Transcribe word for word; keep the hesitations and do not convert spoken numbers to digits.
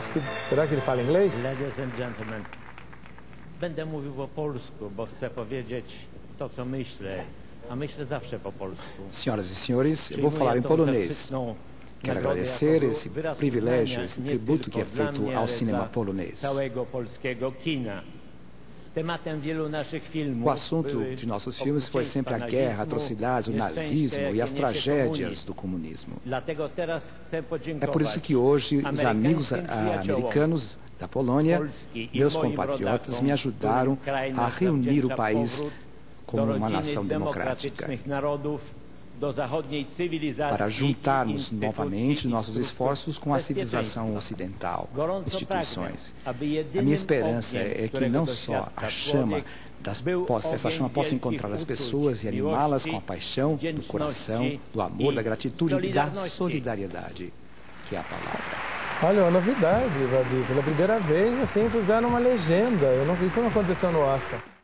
Polski. Será que ele fala inglês? Ladies and gentlemen, będę mówił po polsku, bo chcę powiedzieć to, co myślę, a myślę zawsze po polsku. Senhoras e senhores, eu vou falar em polonês. Quero agradecer esse privilégio, esse tributo que é feito ao cinema polonês. O assunto de nossos filmes foi sempre a guerra, a atrocidade, o nazismo e as tragédias do comunismo. É por isso que hoje os amigos americanos da Polônia, meus compatriotas, me ajudaram a reunir o país como uma nação democrática, para juntarmos novamente nossos esforços com a civilização ocidental, instituições. A minha esperança é que não só a chama, das, essa chama possa encontrar as pessoas e animá-las com a paixão do coração, do amor, da gratitude e da solidariedade, que é a palavra. Olha, uma novidade, Babi. Pela primeira vez, assim, puseram uma legenda. Eu não vi, isso não aconteceu no Oscar.